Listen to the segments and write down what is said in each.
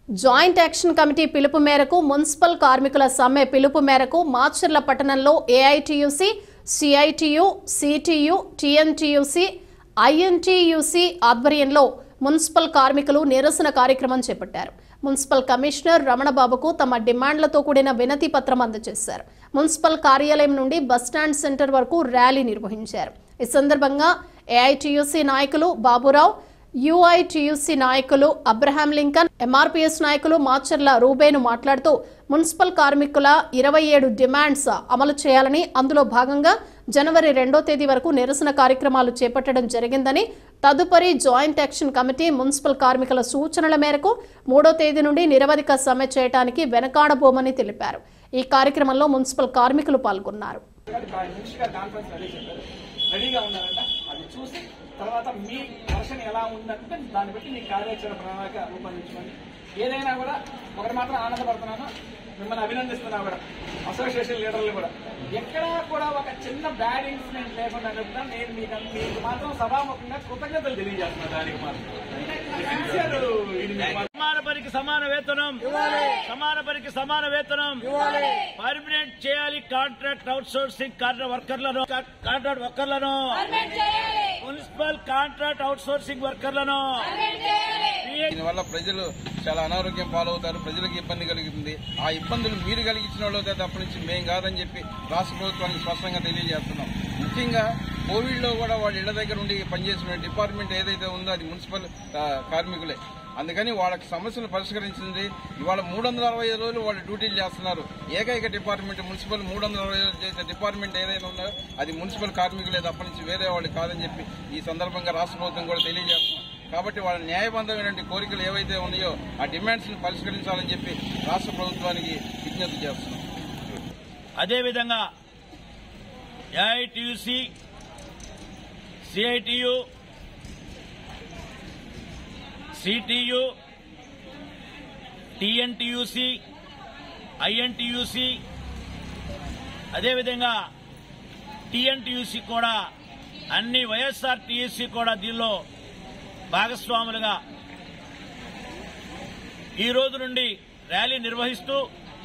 Joint action committee పిలుపు మేరకు municipal కార్మికుల సమ్మె పిలుపు మేరకు మాచర్ల పట్టణంలో AITUC, CITU, CTU, TNTUC, INTUC ఆధ్వర్యంలో మున్సిపల్ కార్మికులు నిరసన కార్యక్రమం చేపట్టారు. మున్సిపల్ కమిషనర్ రమణబాబుకు తమ డిమాండ్లతో కూడిన వినతి పత్రం అందజేశారు. మున్సిపల్ కార్యాలయం నుండి బస్టాండ్ సెంటర్ వరకు ర్యాలీ నిర్వహించారు. ఈ సందర్భంగా ఏఐటియుసి నాయకులు బాబురావు, యుఐటియుసి నాయకులు అబ్రహాం లింకన్, ఎంఆర్పీఎస్ నాయకులు మాచర్ల రూబేను మాట్లాడుతూ మున్సిపల్ కార్మికుల 27 డిమాండ్స్ అమలు చేయాలని, అందులో భాగంగా జనవరి 2వ తేదీ వరకు నిరసన కార్యక్రమాలు చేపట్టడం జరిగిందని, తదుపరి జాయింట్ యాక్షన్ కమిటీ మున్సిపల్ కార్మికుల సూచనల మేరకు 3వ తేదీ నుండి నిరవధిక సమ్మె చేయడానికి వెనకాడబోమని తెలిపారు. ఈ కార్యక్రమంలో మున్సిపల్ కార్మికులు పాల్గొన్నారు. తర్వాత మీ వర్షన్ ఎలా ఉందంటే దాన్ని బట్టి మీ కార్యాచరణ ప్రణాళిక రూపొందించుకోండి. ఏదైనా కూడా ఒకటి మాత్రం ఆనందపడుతున్నాను, మిమ్మల్ని అభినందిస్తున్నా కూడా అసోసియేషన్ లీడర్లు కూడా ఎక్కడా కూడా ఒక చిన్న బ్యాడ్ ఇన్సిడెంట్ లేకుండా చెప్తా నేను మీకు మాత్రం సభాముఖంగా కృతజ్ఞతలు తెలియజేస్తున్నా. దానికి మాత్రం సమాన పనికి సమాన వేతనం, సమాన పనికి సమాన వేతనం పర్మనెంట్ చేయాలి. కాంట్రాక్ట్ అవుట్ సోర్సింగ్ కాంట్రాక్ట్ వర్కర్లను, మున్సిపల్ కాంట్రాక్ట్ అవుట్ సోర్సింగ్ వర్కర్లను. దీనివల్ల ప్రజలు చాలా అనారోగ్యం పాలవుతారు, ప్రజలకు ఇబ్బంది కలుగుతుంది. ఆ ఇబ్బందులు మీరు కలిగించిన వాళ్ళు అప్పటి నుంచి మేం కాదని చెప్పి రాష్ట్ర ప్రభుత్వానికి స్పష్టంగా తెలియజేస్తున్నాం. ముఖ్యంగా కోవిడ్ లో కూడా వాళ్ళ ఇళ్ల దగ్గర ఉండి పనిచేసిన డిపార్ట్మెంట్ ఏదైతే ఉందో అది మున్సిపల్ కార్మికులే. అందుకని వాళ్ళకి సమస్యలు పరిష్కరించింది. ఇవాళ 365 రోజులు వాళ్ళు డ్యూటీలు చేస్తున్నారు. ఏకైక డిపార్ట్మెంట్ మున్సిపల్ 360 రోజులు చేసే డిపార్ట్మెంట్ ఏదైనా ఉందో అది మున్సిపల్ కార్మికులే తప్ప నుంచి వేరే వాళ్ళు కాదని చెప్పి ఈ సందర్భంగా రాష్ట్ర ప్రభుత్వం కూడా తెలియజేస్తున్నాం. కాబట్టి వాళ్ళ న్యాయబద్ధమైన కోరికలు ఏవైతే ఉన్నాయో ఆ డిమాండ్స్ ను పరిష్కరించాలని చెప్పి రాష్ట్ర ప్రభుత్వానికి విజ్ఞప్తి చేస్తున్నాం. అదేవిధంగా AITUC, CITU, CTU, TNTUC, INTUC, అదేవిధంగా టిఎన్టియుసి కూడా అన్ని వైఎస్ఆర్టీయూసీ కూడా దీనిలో భాగస్వాములుగా ఈ రోజు నుండి ర్యాలీ నిర్వహిస్తూ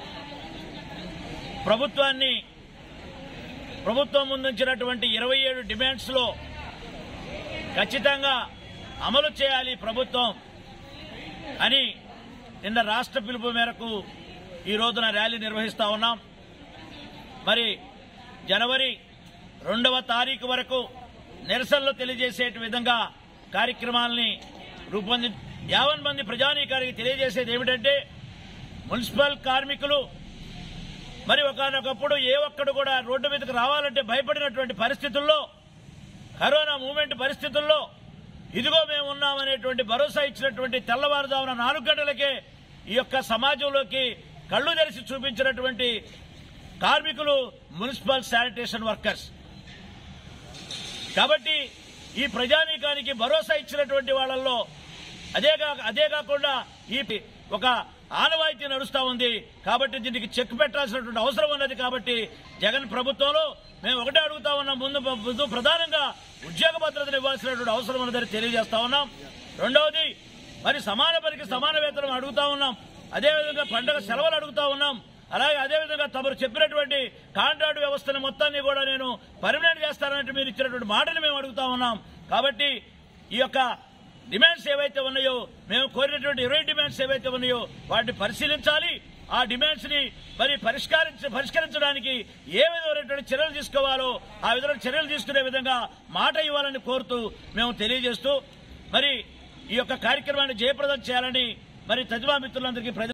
ప్రభుత్వం ముందుంచినటువంటి 27 డిమాండ్స్ లో ఖచ్చితంగా అమలు చేయాలి ప్రభుత్వం అని నిన్న రాష్ట్ర పిలుపు మేరకు ఈ రోజున ర్యాలీ నిర్వహిస్తా ఉన్నాం. మరి జనవరి 2వ తారీఖు వరకు నిరసనలు తెలియజేసే విధంగా కార్యక్రమాలని రూపొందించి 50 మంది ప్రజానీకానికి తెలియజేసేది ఏమిటంటే మున్సిపల్ కార్మికులు మరి ఒకనొకప్పుడు ఏ ఒక్కడు కూడా రోడ్డు మీదకు రావాలంటే భయపడినటువంటి పరిస్థితుల్లో, కరోనా మూవ్మెంట్ పరిస్థితుల్లో ఇదిగో మేము ఉన్నామనేటువంటి భరోసా ఇచ్చినటువంటి తెల్లవారుజామున 4 గంటలకే ఈ యొక్క సమాజంలోకి కళ్లు తెరిచి చూపించినటువంటి కార్మికులు మున్సిపల్ శానిటేషన్ వర్కర్స్. కాబట్టి ఈ ప్రజానీకానికి భరోసా ఇచ్చినటువంటి వాళ్ళల్లో అదే కాకుండా ఈ ఒక ఆనవాయితీ నడుస్తా ఉంది. కాబట్టి దీనికి చెక్ పెట్టాల్సినటువంటి అవసరం ఉన్నది. కాబట్టి జగన్ ప్రభుత్వంలో మేము ఒకటే అడుగుతా ఉన్నాం, ముందు ప్రధానంగా ఉద్యోగ భద్రతను ఇవ్వాల్సినటువంటి అవసరం ఉన్నదని తెలియజేస్తా ఉన్నాం. రెండవది మరి సమాన పనికి సమాన వేతనం అడుగుతా ఉన్నాం. అదేవిధంగా పండుగ సెలవులు అడుగుతా ఉన్నాం. అలాగే అదేవిధంగా తమరు చెప్పినటువంటి కాంట్రాక్ట్ వ్యవస్థను మొత్తాన్ని కూడా నేను పర్మనెంట్ చేస్తానంటే మీరు ఇచ్చినటువంటి మాటను మేము అడుగుతా ఉన్నాం. కాబట్టి ఈ యొక్క డిమాండ్స్ ఏవైతే ఉన్నాయో, మేము కోరినటువంటి 20 డిమాండ్స్ ఏవైతే ఉన్నాయో వాటిని పరిశీలించాలి. ఆ డిమాండ్స్ ని మరి పరిష్కరించడానికి ఏ విధమైనటువంటి చర్యలు తీసుకోవాలో ఆ విధంగా చర్యలు తీసుకునే విధంగా మాట ఇవ్వాలని కోరుతూ మేము తెలియజేస్తూ మరి ఈ యొక్క కార్యక్రమాన్ని జయప్రదం చేయాలని మరి తజ్మా మిత్రులందరికీ